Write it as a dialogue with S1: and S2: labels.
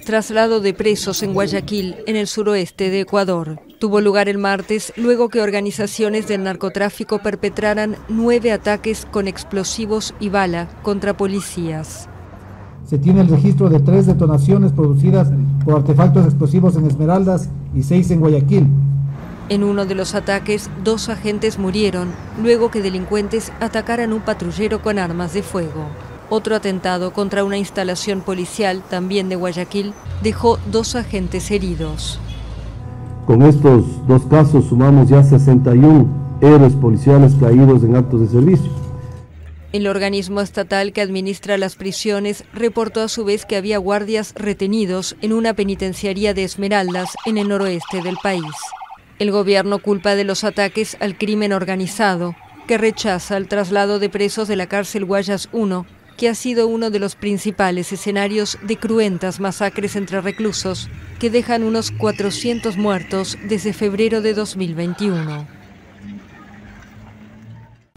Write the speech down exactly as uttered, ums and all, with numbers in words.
S1: Traslado de presos en Guayaquil, en el suroeste de Ecuador. Tuvo lugar el martes luego que organizaciones del narcotráfico perpetraran nueve ataques con explosivos y bala contra policías.
S2: Se tiene el registro de tres detonaciones producidas por artefactos explosivos en Esmeraldas y seis en Guayaquil.
S1: En uno de los ataques, dos agentes murieron luego que delincuentes atacaran un patrullero con armas de fuego. Otro atentado contra una instalación policial, también de Guayaquil, dejó dos agentes heridos.
S3: Con estos dos casos sumamos ya sesenta y uno héroes policiales caídos en actos de servicio.
S1: El organismo estatal que administra las prisiones reportó a su vez que había guardias retenidos en una penitenciaría de Esmeraldas en el noroeste del país. El gobierno culpa de los ataques al crimen organizado, que rechaza el traslado de presos de la cárcel Guayas uno, que ha sido uno de los principales escenarios de cruentas masacres entre reclusos que dejan unos cuatrocientos muertos desde febrero de dos mil veintiuno.